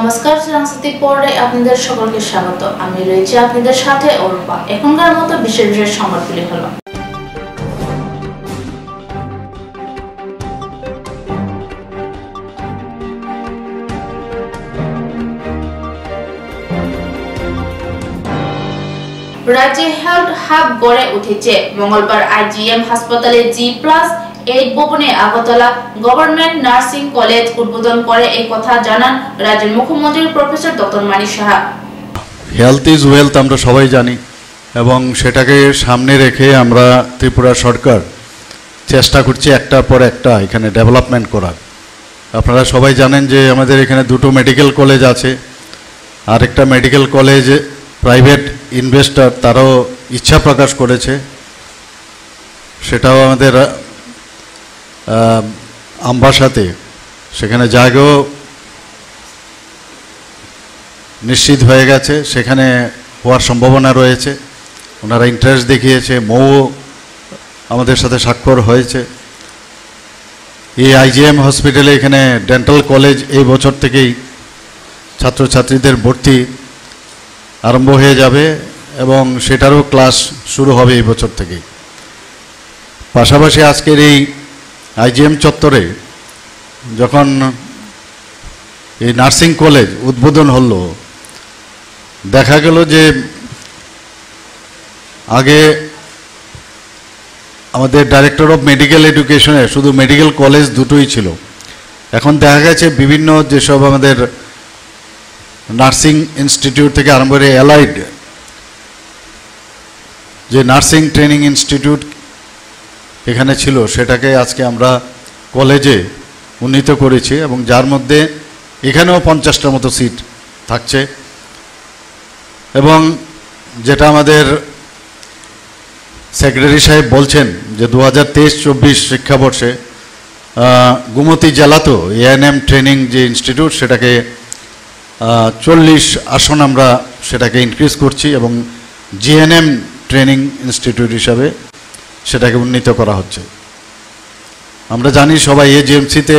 নমস্কার, সাংস্কৃতিক পর্বে আপনাদের সকলকে স্বাগত। আমি রয়েছি আপনাদের সাথে অরূপা। এখনকার মতো বিশেষ বিশেষ সংবাদগুলি হলো। রাজ্যে হেলথ হাব গড়ে উঠেছে। মঙ্গলবার আইজিএম হাসপাতালে G+8 ভবনে আগরতলা গভর্নমেন্ট নার্সিং কলেজ উদ্বোধন করে এই কথা জানান রাজ্যের মুখ্যমন্ত্রী professor doctor Manik Saha. Health is wealth আমরা সবাই জানি এবং সেটাকে সামনে রেখে আমরা ত্রিপুরা সরকার চেষ্টা করছি একটার পর একটা এখানে ডেভেলপমেন্ট করার। আপনারা সবাই জানেন যে আমাদের এখানে দুটো মেডিকেল কলেজ আছে, আর একটা মেডিকেল কলেজ প্রাইভেট ইনভেস্টর তারাও ইচ্ছা প্রকাশ করেছে, সেটাও আমাদের আমবাসাতে সেখানে জায়গাও নিশ্চিত হয়ে গেছে, সেখানে হওয়ার সম্ভাবনা রয়েছে। ওনারা ইন্টারেস্ট দেখিয়েছে, মৌ আমাদের সাথে স্বাক্ষর হয়েছে। এই আইজিএম হসপিটালে এখানে ডেন্টাল কলেজ এই বছর থেকেই ছাত্রছাত্রীদের ভর্তি আরম্ভ হয়ে যাবে এবং সেটারও ক্লাস শুরু হবে এই বছর থেকেই। পাশাপাশি আজকের এই আইজিএম চত্বরে যখন এই নার্সিং কলেজ উদ্বোধন হলো, দেখা গেল যে আগে আমাদের ডাইরেক্টর অফ মেডিকেল এডুকেশনে শুধু মেডিকেল কলেজ দুটোই ছিল, এখন দেখা গেছে বিভিন্ন যেসব আমাদের নার্সিং ইনস্টিটিউট থেকে আরম্ভ করে অ্যালাইড যে নার্সিং ট্রেনিং ইনস্টিটিউট এখানে ছিল সেটাকে আজকে আমরা কলেজে উন্নীত করেছি এবং যার মধ্যে এখানেও 50টার মতো সিট থাকছে। এবং যেটা আমাদের সেক্রেটারি সাহেব বলছেন যে 2023-24 শিক্ষাবর্ষে গুমতি জেলাতেও এএনএম ট্রেনিং যে ইনস্টিটিউট সেটাকে 40 আসন আমরা সেটাকে ইনক্রিজ করছি এবং জিএনএম ট্রেনিং ইনস্টিটিউট হিসাবে সেটাকে উন্নীত করা হচ্ছে। আমরা জানি সবাই এজিএমসিতে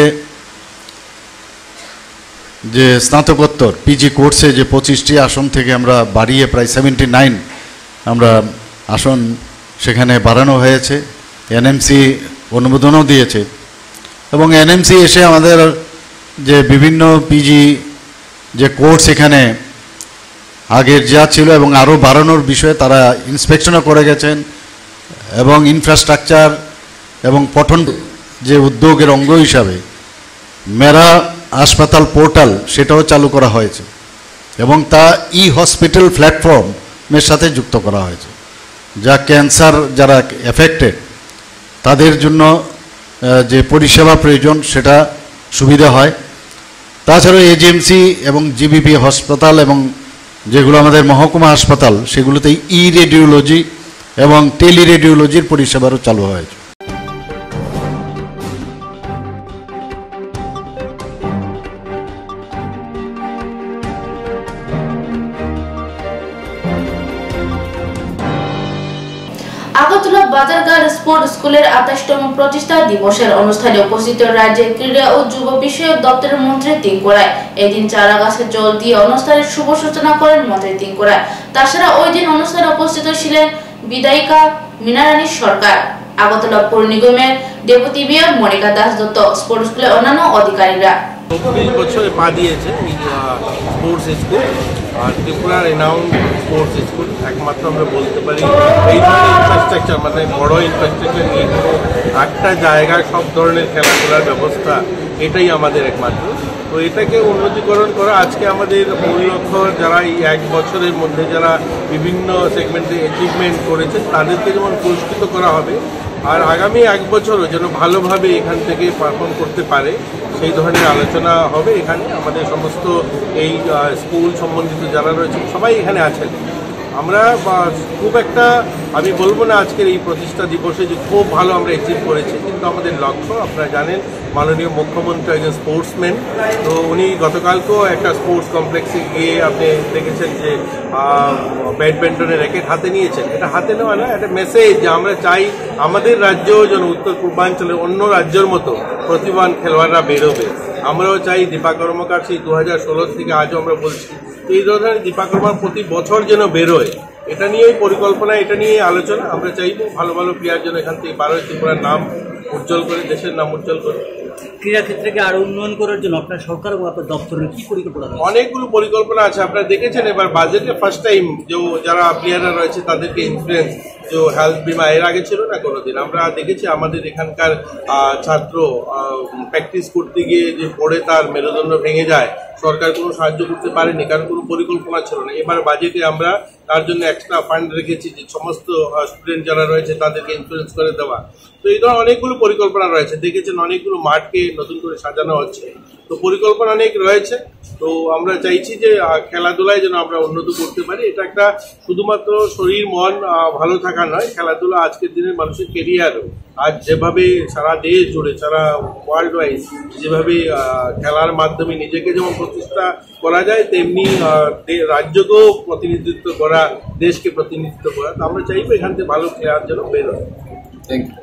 যে স্নাতকোত্তর পিজি কোর্সে যে 25টি আসন থেকে আমরা বাড়িয়ে প্রায় 79 আমরা আসন সেখানে বাড়ানো হয়েছে। এনএমসি অনুমোদনও দিয়েছে এবং এনএমসি এসে আমাদের যে বিভিন্ন পিজি যে কোর্স এখানে আগের যা ছিল এবং আরও বাড়ানোর বিষয়ে তারা ইন্সপেকশনও করে গেছেন এবং ইনফ্রাস্ট্রাকচার এবং পঠন যে উদ্যোগের অঙ্গ হিসাবে মেরা হাসপাতাল পোর্টাল সেটাও চালু করা হয়েছে এবং তা হসপিটাল প্ল্যাটফর্মের সাথে যুক্ত করা হয়েছে, যা ক্যান্সার যারা এফেক্টেড তাদের জন্য যে পরিষেবা প্রয়োজন সেটা সুবিধা হয়। তাছাড়াও এজিএমসি এবং জিবিপি হাসপাতাল এবং যেগুলো আমাদের মহকুমা হাসপাতাল সেগুলোতে রেডিওলজি এবং টেলিরেডিওলজির পরিষেবারও চালু হয়েছে। আগরতলা বাজারঘাট স্পোর্ট স্কুলের 28তম প্রতিষ্ঠা দিবসের অনুষ্ঠানে উপস্থিত রাজ্যের ক্রীড়া ও যুব বিষয়ক দপ্তরের মন্ত্রী তিনকোড়ায় এদিন চারা গাছের জল দিয়ে অনুষ্ঠানের শুভ সূচনা করেন মন্ত্রী তিনকোড়ায়। তাছাড়া ওই দিন অনুষ্ঠানে উপস্থিত ছিলেন বিধায়িকা মীনারানী সরকার, আগরতলা পৌর নিগমের deputy mayor Monika Das Dutta, sport স্কুলের অন্যান্য অধিকারীরা। 20 বছরে পা দিয়েছে এই স্পোর্টস স্কুল, আর ত্রিপুরার রেনাউন্ড স্পোর্টস স্কুল। একমাত্র আমরা বলতে পারি এই ধরনের ইনফ্রাস্ট্রাকচার মানে বড় ইনফ্রাস্ট্রাকচার নিয়ে একটা জায়গায় সব ধরনের খেলাধুলার ব্যবস্থা, এটাই আমাদের একমাত্র। তো এটাকে উন্নতিকরণ করা আজকে আমাদের মূল লক্ষ্য। যারা এই 1 বছরের মধ্যে যারা বিভিন্ন সেগমেন্টে অ্যাচিভমেন্ট করেছে তাদেরকে যেমন পুরস্কৃত করা হবে, আর আগামী 1 বছরও যেন ভালোভাবে এখান থেকে পারফর্ম করতে পারে সেই ধরনের আলোচনা হবে এখানে। আমাদের সমস্ত এই স্কুল সম্বন্ধিত যারা রয়েছে সবাই এখানে আছেন। আমরা খুব একটা আমি বলবো না আজকের এই প্রতিষ্ঠা দিবসে যে খুব ভালো আমরা অ্যাচিভ করেছি, কিন্তু আমাদের লক্ষ্য আপনারা জানেন মাননীয় মুখ্যমন্ত্রী একজন স্পোর্টসম্যান, তো উনি গতকালকেও একটা স্পোর্টস কমপ্লেক্সে গিয়ে আপনি দেখেছেন যে ব্যাডমিন্টনের র্যাকেট হাতে নিয়েছেন। এটা হাতে নেওয়া না, একটা মেসেজ যে আমরা চাই আমাদের রাজ্যও যেন উত্তর পূর্বাঞ্চলের অন্য রাজ্যের মতো প্রতিভাবান খেলোয়াড়রা বেরোবে। আমরাও চাই দীপা কর্মকার সেই 2016 থেকে আজও আমরা বলছি এই ধরনের দীপা কর্মকার প্রতি বছর যেন বেরোয়, এটা নিয়েই পরিকল্পনা, এটা নিয়েই আলোচনা। আমরা চাইব ভালো ভালো প্লেয়ার যেন এখান থেকে বারোই ত্রিপুরার নাম উজ্জ্বল করে, দেশের নাম উজ্জ্বল করে। ক্রীড়া ক্ষেত্রকে আরো উন্নয়ন করার জন্য আপনার সরকার এবং আপনার দপ্তরের কি পরিকল্পনা? অনেকগুলো পরিকল্পনা আছে। আপনারা দেখেছেন এবার বাজেটে ফার্স্ট টাইম যে যারা প্লেয়াররা রয়েছে তাদেরকে ইন্স্যুরেন্স, যে হেলথ বিমা এর আগে ছিল না কোনোদিন। আমরা দেখেছি আমাদের এখানকার ছাত্র প্র্যাকটিস করতে গিয়ে যে পড়ে তার মেরুদণ্ড ভেঙে যায়, সরকার কোনো সাহায্য করতে পারেনি কারণ কোনো পরিকল্পনা ছিল না। এবার বাজেটে আমরা তার জন্য এক্সট্রা ফান্ড রেখেছি যে সমস্ত স্টুডেন্ট যারা রয়েছে তাদেরকে ইন্স্যুরেন্স করে দেওয়া। তো এই ধরনের অনেকগুলো পরিকল্পনা রয়েছে। দেখেছেন অনেকগুলো মাঠকে নতুন করে সাজানো হচ্ছে, তো পরিকল্পনা অনেক রয়েছে। তো আমরা চাইছি যে খেলাধুলায় যেন আমরা উন্নত করতে পারি। এটা একটা শুধুমাত্র শরীর মন ভালো থাকা নয়, খেলাধুলা আজকের দিনের মানুষের কেরিয়ারও। আজ যেভাবে সারা দেশ জুড়ে, সারা ওয়ার্ল্ড ওয়াইজ যেভাবে খেলার মাধ্যমে নিজেকে যেমন প্রতিষ্ঠা করা যায়, তেমনি রাজ্যকেও প্রতিনিধিত্ব করা, দেশকে প্রতিনিধিত্ব করা। তো আমরা চাইবো এখান থেকে ভালো প্লেয়ার যেন বের হয়। Thank you.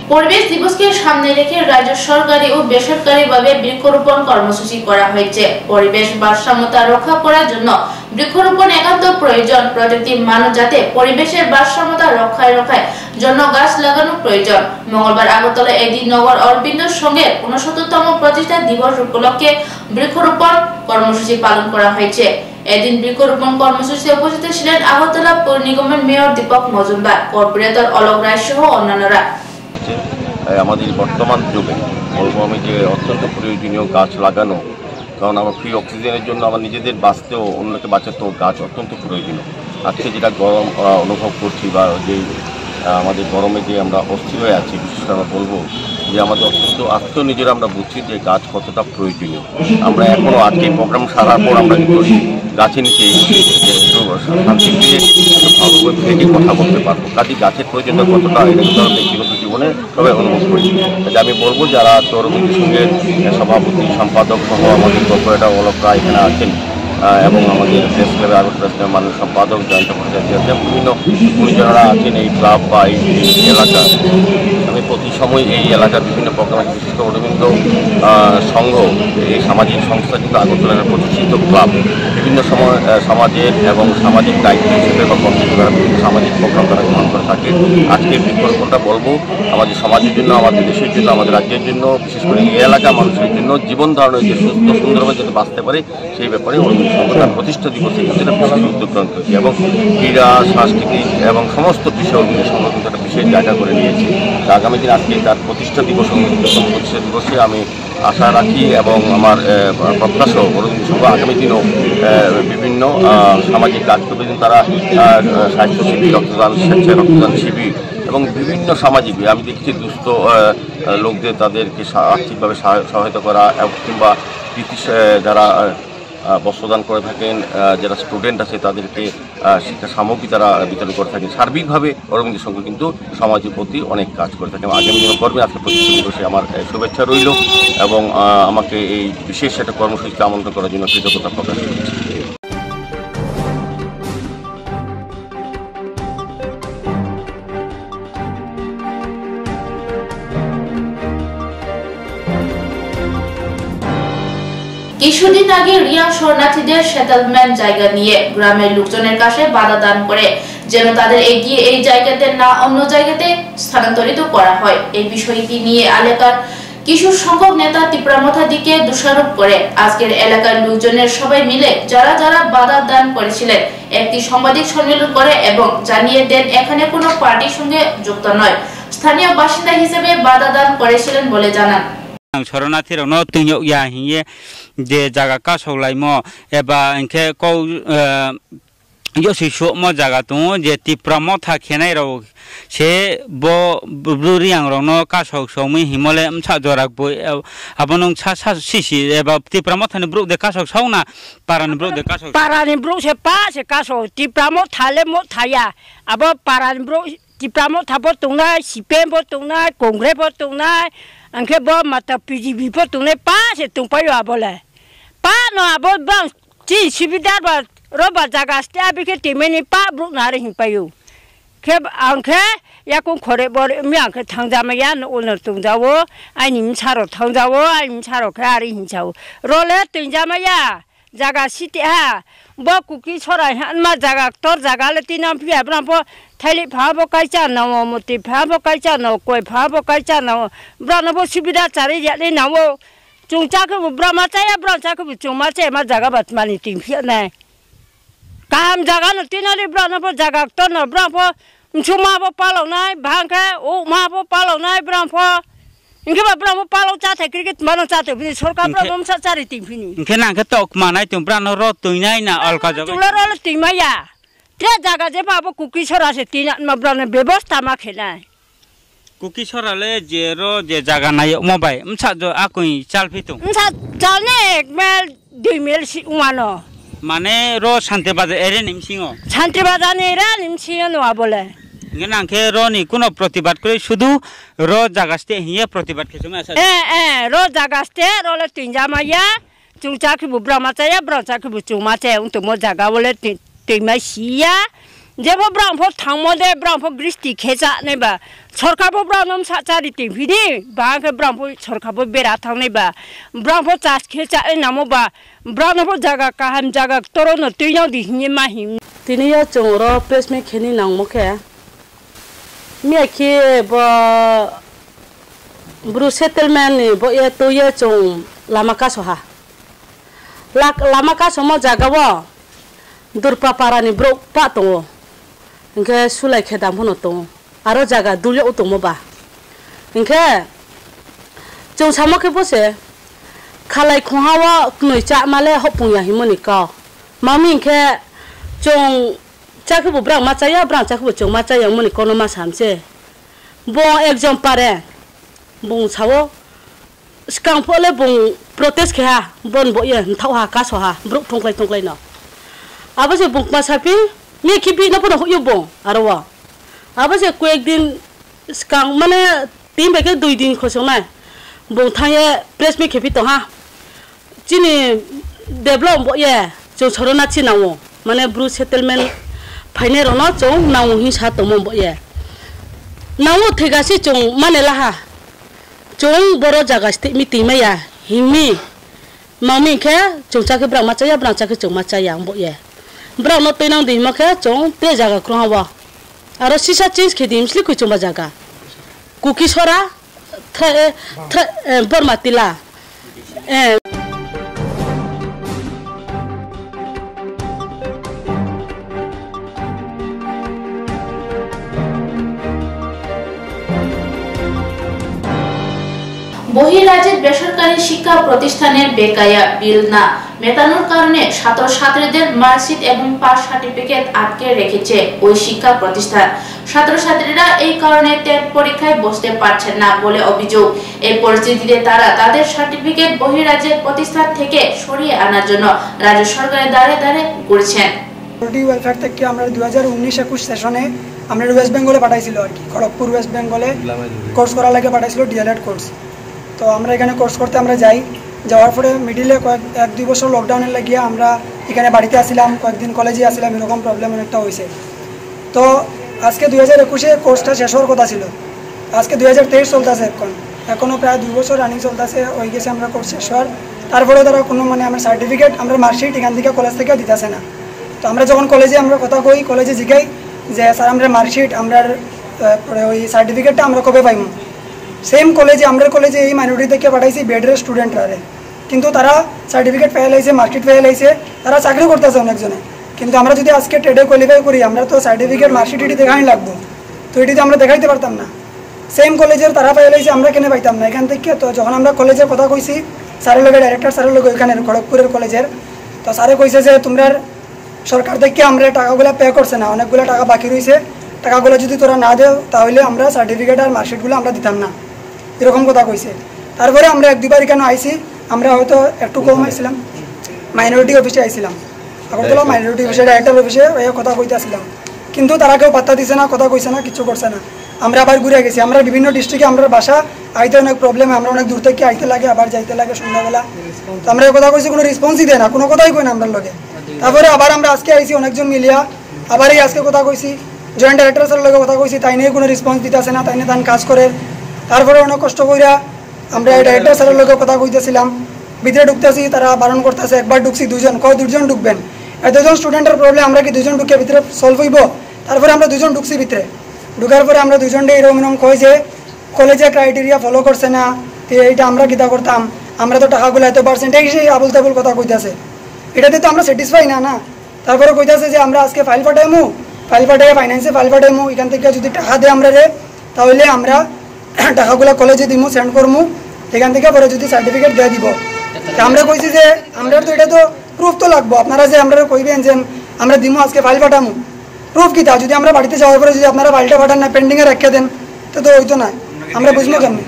পরিবেশ দিবসকে সামনে রেখে রাজ্য সরকারি ও বেসরকারিভাবে বৃক্ষরোপণ কর্মসূচি করা হয়েছে। পরিবেশ ভারসাম্যতা রক্ষা করার জন্য বৃক্ষরোপণ একান্ত প্রয়োজন। প্রত্যেকটি মানুষ যাতে পরিবেশের ভারসাম্যতা রক্ষায় জন্য গাছ লাগানো প্রয়োজন। মঙ্গলবার আগরতলা এডি নগর অরবিন্দর সঙ্গে 69তম প্রতিষ্ঠা দিবস উপলক্ষে বৃক্ষরোপণ কর্মসূচি পালন করা হয়েছে। এদিন বৃক্ষরোপণ কর্মসূচিতে উপস্থিত ছিলেন আগরতলা পৌর নিগমের মেয়র দীপক মজুমদার, কর্পোরেটর অলোক রায় সহ অন্যান্যরা। আমাদের বর্তমান যুগে বলবো আমি যে অত্যন্ত প্রয়োজনীয় গাছ লাগানো, কারণ আমার ফ্রি অক্সিজেনের জন্য আমার নিজেদের বাঁচতেও অন্যকে বাঁচাতেও গাছ অত্যন্ত প্রয়োজনীয়। আজকে যেটা গরম অনুভব করছি বা যে আমাদের গরমে যে আমরা অস্থির হয়ে আছি, বিশেষ করে আমরা বলবো যে আমাদের অত্যন্ত নিজেরা আমরা বুঝছি যে গাছ কতটা প্রয়োজনীয়। আমরা এখনও আজকে প্রোগ্রাম সারার পর আমরা কিন্তু গাছের নিচে শান্তি পেয়ে ভালোভাবে থেকে কথা বলতে পারবো। কাজে গাছের প্রয়োজনীয়তা কতটা এটা কিন্তু আমরা ব্যক্তিগত জীবনে সবাই অনুভব করি। তাই আমি বলবো যারা তরুণীর সঙ্গে সভাপতি সম্পাদক সহ আমাদের কর্পোরেটর অলোক রায় এখানে আছেন এবং আমাদের প্রেস ক্লাবে আগরতলা ক্লাবের মাননীয় সম্পাদক জয়ন্ত ভট্টাচার্য আছেন, বিভিন্ন গুণীজনেরা আছেন এই ক্লাব বা এই এলাকা। আমি প্রতি সময় এই এলাকার বিভিন্ন প্রোগ্রামে বিশেষ করে অরবিন্দ সংঘ এই সামাজিক সংস্থা কিন্তু আগরতলার প্রতিষ্ঠিত ক্লাব বিভিন্ন সময় সমাজের এবং সামাজিক দায়িত্ব হিসেবে বা কর্মসূচি বিভিন্ন সামাজিক প্রোগ্রাম তারা গ্রহণ করে থাকে। আজকে বৃক্ষরোপণটা বলবো আমাদের সমাজের জন্য, আমাদের দেশের জন্য, আমাদের রাজ্যের জন্য, বিশেষ করে এই এলাকার মানুষের জন্য জীবন ধারণের যে সুস্থ সুন্দরভাবে যাতে বাঁচতে পারে সেই ব্যাপারে অরবিন্দ সংঘ তার প্রতিষ্ঠা দিবসে কিন্তু এটা বিশেষ উদ্যোগ গ্রহণ করেছে এবং ক্রীড়া সাংস্কৃতিক এবং সমস্ত বিষয় অরবিন্দ সংঘ কিন্তু একটা বিশেষ জায়গা করে নিয়েছে। আগামী দিন আজকে তার প্রতিষ্ঠা দিবস প্রতিষ্ঠা দিবসে আমি আশা রাখি এবং আমার প্রত্যাশা অরবিন্দ সংঘ আগামী দিনও বিভিন্ন সামাজিক কাজ করবে। তারা সাহিত্য শিবির, রক্তদান, স্বেচ্ছায় রক্তদান শিবির এবং বিভিন্ন সামাজিক আমি দেখছি দুস্থ লোকদের তাদেরকে আর্থিকভাবে সহায়তা করা কিংবা যারা বস্ত্রদান করে থাকেন, যারা স্টুডেন্ট আছে তাদেরকে শিক্ষা সামগ্রী তারা বিতরণ করে থাকেন। সার্বিকভাবে অরবিন্দ সংঘ কিন্তু সমাজের প্রতি অনেক কাজ করে থাকে। আগামী দিন কর্মে আজকে প্রতিষ্ঠা দিবসে আমার শুভেচ্ছা রইল এবং আমাকে এই বিশেষ একটা কর্মসূচিতে আমন্ত্রণ করার জন্য কৃতজ্ঞতা প্রকাশ করছি। কিছুদিন আগে রিয়াং শরণার্থীদের সেটেলমেন্ট জায়গা নিয়ে গ্রামের লোকজনের কাছে বাধা দান করে যেন তাদের এগিয়ে এই জায়গাতে না অন্য জায়গাতে স্থানান্তরিত করা হয়। এই বিষয়টি নিয়ে এলাকার কিছু সংখ্যক নেতা তীব্রমাথার দিকে দোষারোপ করে আজকের এলাকার লোকজনের সবাই মিলে যারা যারা বাধা দান করেছিলেন একটি সাংবাদিক সম্মেলন করে এবং জানিয়ে দেন এখানে কোনো পার্টির সঙ্গে যুক্ত নয়, স্থানীয় বাসিন্দা হিসেবে বাধা দান করেছিলেন বলে জানান। শরণার্থীর তুইও ইয়া হিয়ে যে জায়গা কাছলাইম এবা ইনকে কৌ ইসো ম জায়গা তো যে তীব্রম থাকেনাই রাও সে রিয়াং রং কাছক সৌমি হিমলে সাজরাক বই আবনং सा সিসি এবা তীব্রম থানে ব্রুক দে কাছক সাউনা পারানি ব্রুক দে কাছক পারানি ব্রুক সে পা সে কাছক তীব্রম থালে ম থায়া আব পারানি ব্রুক তীব্রম থাবো তোনা সিপেম বো তোনা কংগ্রেস বো তোনা angke bo mata PGB po tune pa se tung pa yo abole pa no abo bang chi sibidar ba roba jaga ste abike timeni pa bruk na re hin pa yo ke angke ya kon khore bor mi angke thangjama ya no oner tung jawo ai nim charo thangjawo ai nim charo kha ari hin jawo role tungjama ya jaga siti ha bo kuki chora han ma jaga tor jaga le tinam pi abra po थाली भाव कैसा नव मोती भाव कैसा नव कोई भाव कैसा नव ब्रह्म सुविधा चारे जाले नव चुंचा के ब्रह्म चाहे ब्रह्म के चुमा चाहे मा जगह बतमानी तीन फिर नहीं काम जगह न तीन अली ब्रह्म जगह तो न ब्रह्म चुमा वो पालो नहीं भांग है ओ मा वो पालो नहीं ब्रह्म इनके ब्रह्म पालो चाहते क्रिकेट मानो चाहते भी सरकार ब्रह्म चारे तीन फिर इनके ना के तो माना तुम ब्रह्म रो तुम नहीं ना अलका जगह तुला रो तीन माया ते जगह जे बाबू कुकी छोरा से तीन मब्राने व्यवस्था मा खेला कुकी छोरा ले जे रो जे जगह ना यो मोबाइल मसा जो आकुई चाल फितु मसा चालने एक मेल 2 मेल सी उमानो माने रो शांति बाजार एरे निमसिंगो शांति बाजार ने रे निमसिंगो नो बोले गना के रो नि कोनो प्रतिबाद करे शुधु रो जगहस्ते हिया प्रतिबाद खेसुमा ए रो जगहस्ते रो ले तीन जामाया चुंचा के बुब्रा माचाया ब्रचा के बुचुमा चे उन तो मो जगह बोले तीन सिया जेबो ब्रांफो थांमोदे ब्रांफो बृष्टि खेजा नेबा सरकारबो ब्रांनम साचारिति भिदि बाके ब्रांफो सरकारबो बेरा थांनेबा ब्रांफो चास खेजा नामोबा ब्रांफो जागा काहाम जागा तोरनो तुइनो दिहिनि माहिम तिनिया चोरो प्रेस में खेनि नांमोखे मियाखि बो ब्रु सेटलमेंट नि बो ये तो ये चों लामा कासोहा लामा कासोमो जागाबो दुर्पा पारानि ब्रो पातो इनके सुलाय खेदाम होनो तो आरो जागा दुले उतमोबा इनके जों सामोखे बसे खालाय खहावा नयचा माले हपुया हिमनि का मामी इनके जों चाखबो ब्रां माचाया ब्रां चाखबो जों माचाया मनि कोनो मा सामसे बो एग्जाम पारे बुं सावो स्कां फोले बुं प्रोटेस्ट खेहा बन बो ये थावहा कासोहा ब्रुक थंख्लाय न अब से बुक मासापि मे खिपि न पनो होयो बो आरोवा अब से कोएक दिन स्कां माने 3 बेके 2 दिन खोसोनाय बो थाये प्रेस मे खिपि तो हा चिनि डेभलप बो ये जो छरना चिनावो माने ब्रु सेटलमेंट फाइने रनो चौ नाउ हि सा तो मो बो ये नाउ थेगासि चौ माने लाहा चौ बरो जागा स्ति मि तिमाया हिमि मामी के चौचा के ब्रा माचाया ब्रा चा के चौ माचाया बो ये ब्रा न तैनां दै माखे चौ ते जागा क्रहावा आरो सिसा चेंज खेदिम स्लि कुचुमा जागा कुकिसरा बरमातिला বহিরাজ্যের বেসরকারি শিক্ষা প্রতিষ্ঠানের বেকায়া বিল না মেটানোর কারণে ছাত্রছাত্রীদের মার্কশিট এবং পাস সার্টিফিকেট আটকে রেখেছে ওই শিক্ষা প্রতিষ্ঠান। ছাত্রছাত্রীরা এই কারণে টেট পরীক্ষায় বসতে পারছেন না বলে অভিযোগ। এই পরিস্থিতিতে তারা তাদের সার্টিফিকেট বহিরাজ্যের প্রতিষ্ঠান থেকে সরিয়ে আনার জন্য রাজ্য সরকারের দ্বারে দ্বারে ঘুরছেন। ওয়েলফেয়ার থেকে আমরা 2019-21 সেশনে আমরা ওয়েস্ট বেঙ্গলে পাঠাইছিল আর কি, খড়গপুর ওয়েস্ট বেঙ্গলে কোর্স করার লাগে পাঠাইছিল ডিএলএড কোর্স। তো আমরা এখানে কোর্স করতে আমরা যাই, যাওয়ার পরে মিডিলে এক দুই বছর লকডাউনের লাগিয়ে আমরা এখানে বাড়িতে আসছিলাম, কয়েকদিন কলেজে আসছিলাম, এরকম প্রবলেম অনেকটা হয়েছে। তো আজকে 2021-এ কোর্সটা শেষ হওয়ার কথা ছিল, আজকে 2023 চলতেছে, এখনও প্রায় 2 বছর রানিং চলতেছে হয়ে গেছে আমরা কোর্স শেষ হওয়ার। তারপরে তারা কোনো মানে আমার সার্টিফিকেট আমরা মার্কশিট এখান থেকে কলেজ থেকে দিতেছে না। তো আমরা যখন কলেজে আমরা কথা কই, কলেজে জিগাই যে স্যার আমরা মার্কশিট আমরা ওই সার্টিফিকেটটা আমরা কবে পাইম। সেম কলেজে আমরা কলেজে এই মাইনরিটি থেকে পাঠাইছি বেডের স্টুডেন্টরা, কিন্তু তারা সার্টিফিকেট পেয়ে লাইছে, মার্কশিট পেয়ে লাইছে, তারা চাকরি করতেছে অনেকজনে। কিন্তু আমরা যদি আজকে ট্রেডে কোয়ালিফাই করি, আমরা তো সার্টিফিকেট মার্কশিট এটি দেখাই লাগবো, তো এটি তো আমরা দেখাইতে পারতাম না। সেম কলেজের তারা পেয়ে লাইছে, আমরা কেন পাইতাম না এখান থেকে। তো যখন আমরা কলেজের কথা কইছি স্যারের লগে, ডাইরেক্টর স্যারের লগে ওইখানে খড়গপুরের কলেজের, তো স্যারে কইছে যে তোমরা সরকার থেকে আমরা টাকাগুলো পে করছে না, অনেকগুলো টাকা বাকি রয়েছে, টাকাগুলো যদি তোরা না দেও তাহলে আমরা সার্টিফিকেট আর মার্কশিটগুলো আমরা দিতাম না, এরকম কথা কইছে। তারপরে আমরা 1-2 বার কেন আইসি, আমরা হয়তো একটু কম আইছিলাম, মাইনরিটি অফিসে আইছিলাম, আগরতলা মাইনরিটি অফিসে ডাইরেক্টর অফিসে ওই কথা কইতে আসছিলাম, কিন্তু তারা কেউ পাত্তা দিছে না, কথা কইছে না, কিছু করছে না। আমরা আবার ঘুরে গেছি, আমরা বিভিন্ন ডিস্ট্রিক্টে আমরা বাসা আইতে অনেক প্রবলেম, আমরা অনেক দূর থেকে আইতে লাগে, আবার যাইতে লাগে সন্ধ্যাবেলা। তো আমরা এই কথা কইছি, কোনো রেসপন্সই দেয় না, কোনো কথাই কই না আমরা লগে। তারপরে আবার আমরা আজকে আইসি অনেকজন মিলিয়া, আবার এই আজকে কথা কইছি, জয়েন্ট ডাইরেক্টর স্যারের লগে কথা কইছি, তাই নিয়ে কোনো রেসপন্স দিতেছে না, তাই নিয়ে তান কাজ করে। তারপরে অনেক কষ্ট কইরা আমরা ডাইরেক্টর স্যারের লগে কথা কইতেছিলাম, ভিতরে ঢুকতেছি, তারা বারণ করতেছে। একবার ঢুকছি 2 জন, কয় 2 জন ঢুকবেন, 2 জন স্টুডেন্টের প্রবলেম, আমরা কি 2 জন ঢুকে ভিতরে সলভ হইব? তারপরে আমরা 2 জন ঢুকছি ভিতরে, ঢুকার পরে আমরা 2 জনকে এরকম কই যে কলেজে ক্রাইটেরিয়া ফলো করছে না, এইটা আমরা কিতা করতাম, আমরা তো টাকাগুলো এত পার্সেন্টেজ আবুল তাবুল কথা কইতেছে, এটাতে তো আমরা স্যাটিসফাই না না। তারপরে কইতেছে যে আমরা আজকে ফাইল পাঠাইমু, ফাইল পাঠাই ফাইন্যান্সে ফাইল পাঠাইমু, এখান থেকে যদি টাকা দেয় আমরা তাহলে আমরা টাকাগুলো কলেজে দিমু, সেন্ড করমু, এখান থেকে পরে যদি সার্টিফিকেট দিয়ে দিব। আমরা কইছি যে আমরা তো এটা তো প্রুফ তো লাগবো, আপনারা যে আমরা কইবেন যে আমরা দিমু আজকে ফাইল পাঠামু, প্রুফ কিতা? যদি আমরা বাড়িতে যাওয়ার পরে যদি আপনারা ফাইলটা পাঠান না, পেন্ডিংয়ে রাখিয়ে দেন, তো হইতো না, আমরা বুঝবো কেমন।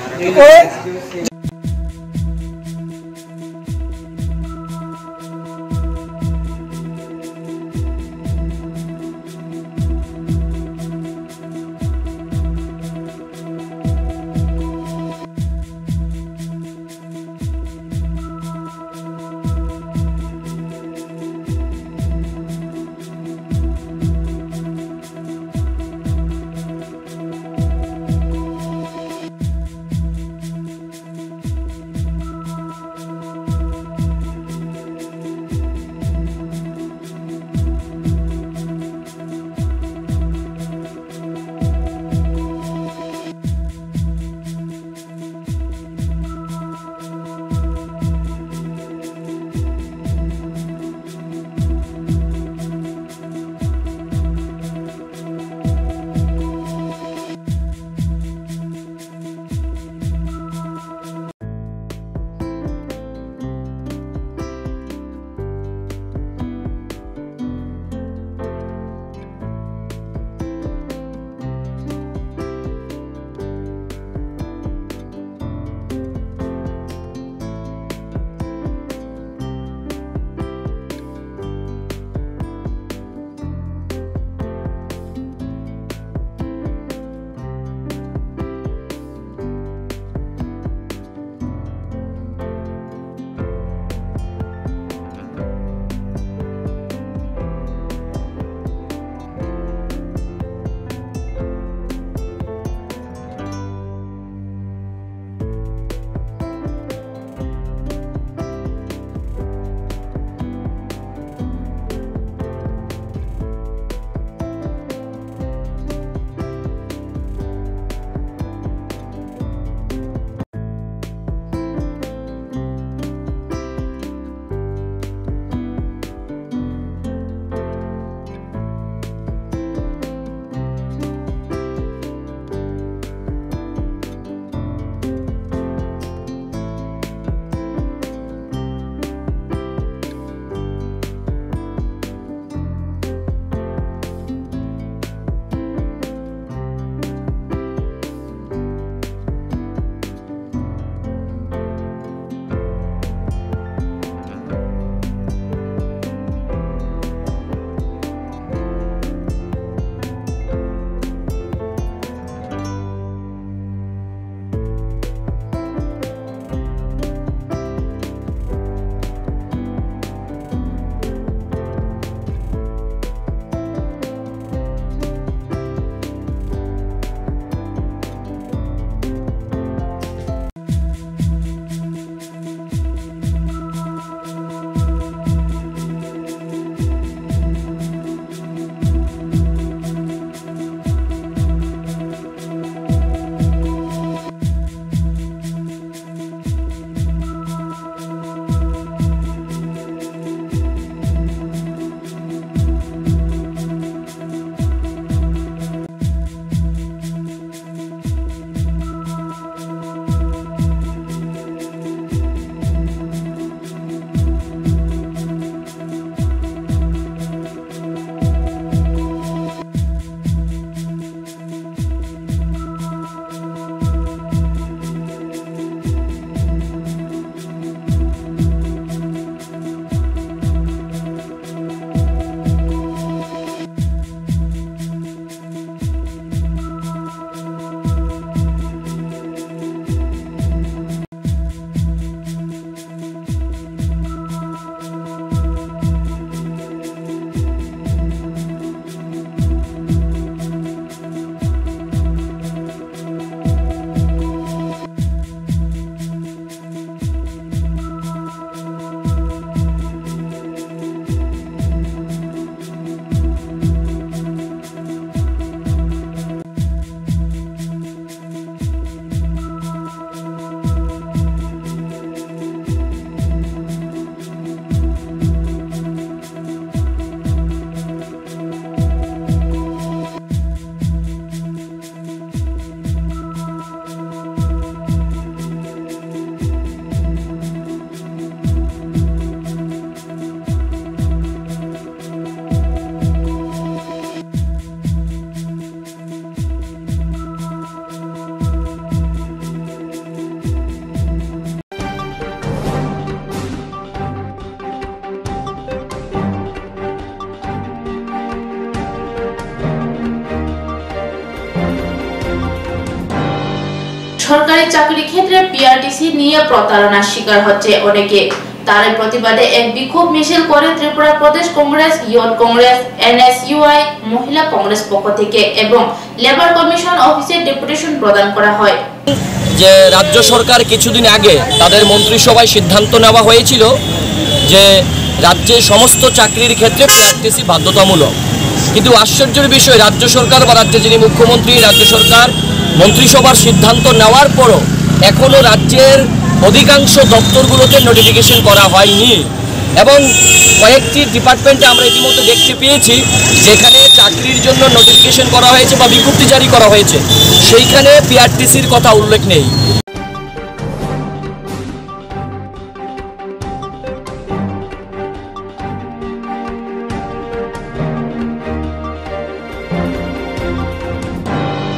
সরকারি চাকরি ক্ষেত্রে পিআরটিসি নিয়ে প্রতারণার শিকার হচ্ছে অনেকে। তার প্রতিবাদে এক বিক্ষোভ মিছিল করে ত্রিপুরা প্রদেশ কংগ্রেস, ইয়ুথ কংগ্রেস, এনএসইউআই, মহিলা কংগ্রেস পক্ষ থেকে এবং লেবার কমিশন অফিসে ডেপুটেশন প্রদান করা হয়। যে রাজ্য সরকার কিছুদিন আগে তাদের মন্ত্রিসভায় সিদ্ধান্ত নেওয়া হয়েছিল যে রাজ্যে সমস্ত চাকরির ক্ষেত্রে পিআরটিসি বাধ্যতামূলক, কিন্তু আশ্চর্যের বিষয় রাজ্য সরকার বা রাজ্যের যিনি মুখ্যমন্ত্রী, রাজ্য সরকার মন্ত্রিসভার সিদ্ধান্ত নেওয়ার পরও এখনও রাজ্যের অধিকাংশ দপ্তরগুলোতে নোটিফিকেশন করা হয়নি এবং কয়েকটি ডিপার্টমেন্টে আমরা ইতিমধ্যে দেখতে পেয়েছি যেখানে চাকরির জন্য নোটিফিকেশন করা হয়েছে বা বিজ্ঞপ্তি জারি করা হয়েছে সেইখানে পিআরটিসির কথা উল্লেখ নেই।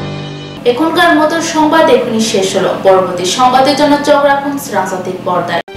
এখনকার মতো সংবাদ এখনই শেষ হলো। পরবর্তী সংবাদের জন্য চোখ রাখুন রাজনৈতিক পর্দায়।